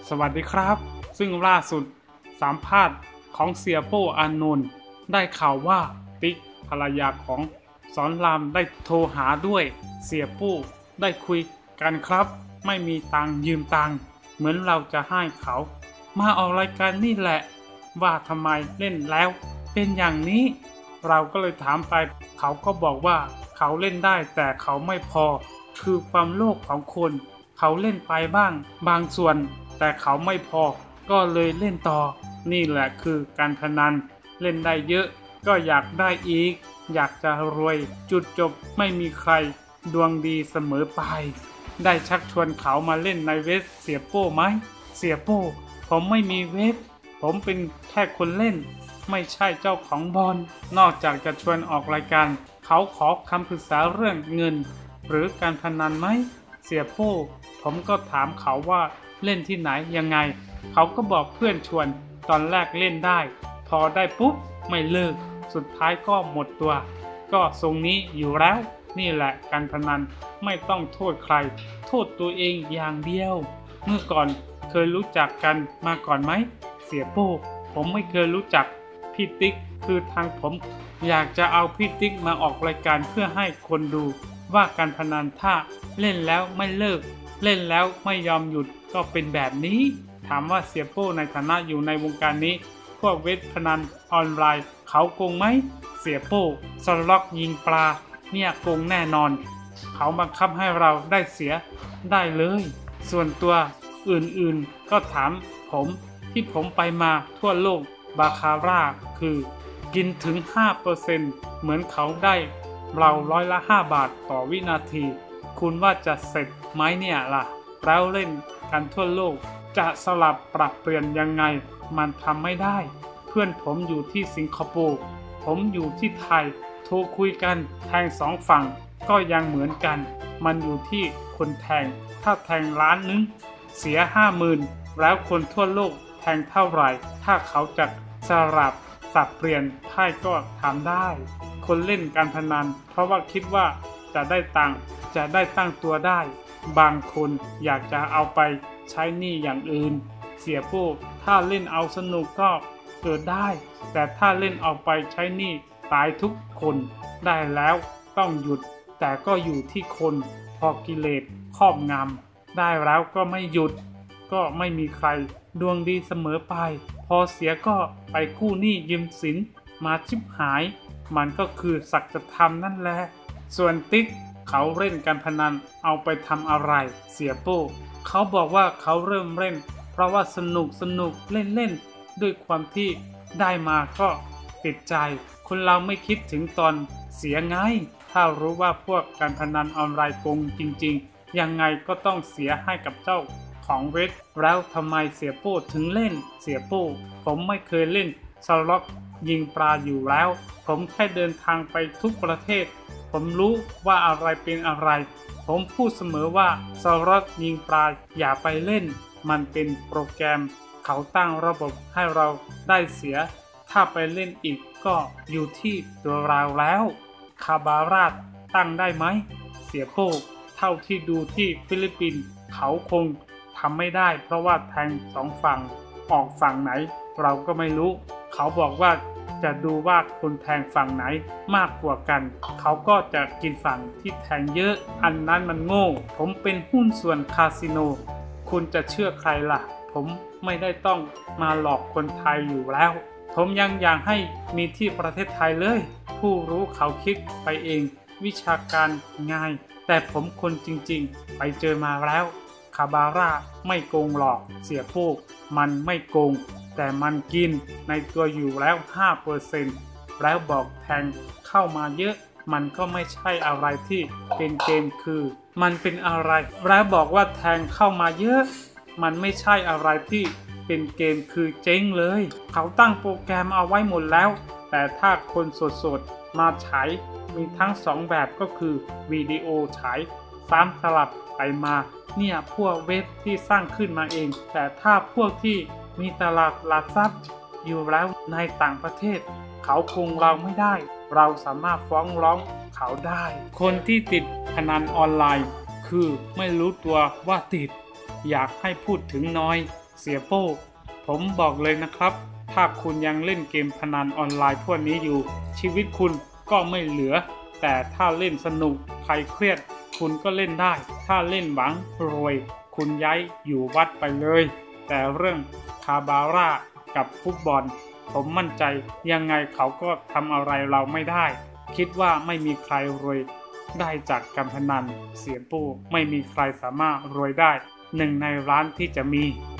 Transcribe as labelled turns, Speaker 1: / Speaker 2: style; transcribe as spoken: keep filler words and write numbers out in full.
Speaker 1: สวัสดีครับซึ่งล่าสุดสัมภาษณ์ของเสียโป้อานนท์ได้ข่าวว่าติ๊กภรรยาของสอนรามได้โทรหาด้วยเสียโป้ได้คุยกันครับไม่มีตังยืมตังเหมือนเราจะให้เขามาออกรายการนี่แหละว่าทำไมเล่นแล้วเป็นอย่างนี้เราก็เลยถามไปเขาก็บอกว่าเขาเล่นได้แต่เขาไม่พอคือความโลภของคนเขาเล่นไปบ้างบางส่วนแต่เขาไม่พอก็เลยเล่นต่อนี่แหละคือการพนันเล่นได้เยอะก็อยากได้อีกอยากจะรวยจุดจบไม่มีใครดวงดีเสมอไปได้ชักชวนเขามาเล่นในเว็บเสียโป้ไหมเสียโป้ผมไม่มีเว็บผมเป็นแค่คนเล่นไม่ใช่เจ้าของบอลนอกจากจะชวนออกรายการเขาขอคำปรึกษาเรื่องเงินหรือการพนันไหมเสียโป้ผมก็ถามเขาว่าเล่นที่ไหนยังไงเขาก็บอกเพื่อนชวนตอนแรกเล่นได้พอได้ปุ๊บไม่เลิกสุดท้ายก็หมดตัวก็ทรงนี้อยู่แล้วนี่แหละการพนันไม่ต้องโทษใครโทษตัวเองอย่างเดียวเมื่อก่อนเคยรู้จักกันมาก่อนไหมเสียโป้ผมไม่เคยรู้จักพี่ติ๊กคือทางผมอยากจะเอาพี่ติ๊กมาออกรายการเพื่อให้คนดูว่าการพนันถ้าเล่นแล้วไม่เลิกเล่นแล้วไม่ยอมหยุดก็เป็นแบบนี้ถามว่าเสียโป้ในฐานะอยู่ในวงการนี้พวกเว็บพนันออนไลน์เขาโกงไหมเสียโป้สล็อกยิงปลาเนี่ยโกงแน่นอนเขาบังคับให้เราได้เสียได้เลยส่วนตัวอื่นๆก็ถามผมที่ผมไปมาทั่วโลกบาคาร่าคือกินถึง ห้าเปอร์เซ็นต์ เหมือนเขาได้เราร้อยละห้าบาทต่อวินาทีคุณว่าจะเสร็จไหมเนี่ยล่ะแล้วเล่นกันทั่วโลกจะสลับปรับเปลี่ยนยังไงมันทำไม่ได้เพื่อนผมอยู่ที่สิงคโปร์ผมอยู่ที่ไทยโทรคุยกันแทงสองฝั่งก็ยังเหมือนกันมันอยู่ที่คนแทงถ้าแทงล้านนึงเสียห้าหมื่นแล้วคนทั่วโลกแทงเท่าไหร่ถ้าเขาจะสลับสับเปลี่ยนไพ่ก็ทำได้คนเล่นการพนันเพราะว่าคิดว่าจะได้ตังค์จะได้ตั้งตัวได้บางคนอยากจะเอาไปใช้หนี้อย่างอื่นเสียโป้ถ้าเล่นเอาสนุกก็เกิดได้แต่ถ้าเล่นเอาไปใช้หนี้ตายทุกคนได้แล้วต้องหยุดแต่ก็อยู่ที่คนพอกิเลสครอบงำได้แล้วก็ไม่หยุดก็ไม่มีใครดวงดีเสมอไปพอเสียก็ไปกู้หนี้ยืมสินมาชิบหายมันก็คือสัจธรรมนั่นแหละส่วนติ๊กเขาเล่นการพนันเอาไปทำอะไรเสียโป้เขาบอกว่าเขาเริ่มเล่นเพราะว่าสนุกสนุกเล่นเล่นด้วยความที่ได้มาก็ติดใจคนเราไม่คิดถึงตอนเสียไงถ้ารู้ว่าพวกการพนันออนไลน์โกงจริงๆยังไงก็ต้องเสียให้กับเจ้าของเว็บแล้วทำไมเสียโป้ถึงเล่นเสียโป้ผมไม่เคยเล่นสล็อตยิงปลาอยู่แล้วผมแค่เดินทางไปทุกประเทศผมรู้ว่าอะไรเป็นอะไรผมพูดเสมอว่าสล็อตยิงปลาอย่าไปเล่นมันเป็นโปรแกรมเขาตั้งระบบให้เราได้เสียถ้าไปเล่นอีกก็อยู่ที่ตัวเราแล้วคาบาราดตั้งได้ไหมเสียโป้เท่าที่ดูที่ฟิลิปปินส์เขาคงทำไม่ได้เพราะว่าแทงสองฝั่งออกฝั่งไหนเราก็ไม่รู้เขาบอกว่าจะดูว่าคนแทงฝั่งไหนมากกว่ากันเขาก็จะกินฝั่งที่แทงเยอะอันนั้นมันโง่ผมเป็นหุ้นส่วนคาสิโนคุณจะเชื่อใครล่ะผมไม่ได้ต้องมาหลอกคนไทยอยู่แล้วผมยังอยากให้มีที่ประเทศไทยเลยผู้รู้เขาคิดไปเองวิชาการง่ายแต่ผมคนจริงๆไปเจอมาแล้วคาบาร่าไม่โกงหลอกเสียพวกมันไม่โกงแต่มันกินในตัวอยู่แล้ว ห้าเปอร์เซ็นต์ แล้วบอกแทงเข้ามาเยอะมันก็ไม่ใช่อะไรที่เป็นเกมคือมันเป็นอะไรแล้วบอกว่าแทงเข้ามาเยอะมันไม่ใช่อะไรที่เป็นเกมคือเจ๊งเลยเขาตั้งโปรแกรมเอาไว้หมดแล้วแต่ถ้าคนสดๆมาฉายมีทั้งสองแบบก็คือวิดีโอฉายซ้ำสลับไปมาเนี่ยพวกเว็บที่สร้างขึ้นมาเองแต่ถ้าพวกที่มีตลาดหลักทรัพย์อยู่แล้วในต่างประเทศเขาคงเราไม่ได้เราสามารถฟ้องร้องเขาได้คนที่ติดพนันออนไลน์คือไม่รู้ตัวว่าติดอยากให้พูดถึงน้อยเสียโป้ผมบอกเลยนะครับถ้าคุณยังเล่นเกมพนันออนไลน์พวกนี้อยู่ชีวิตคุณก็ไม่เหลือแต่ถ้าเล่นสนุกใครเครียดคุณก็เล่นได้ถ้าเล่นหวังรวยคุณย้ายอยู่วัดไปเลยแต่เรื่องคาบาร่ากับฟุตบอลผมมั่นใจยังไงเขาก็ทำอะไรเราไม่ได้คิดว่าไม่มีใครรวยได้จากการพนันเสียโป้ไม่มีใครสามารถรวยได้หนึ่งในล้านที่จะมี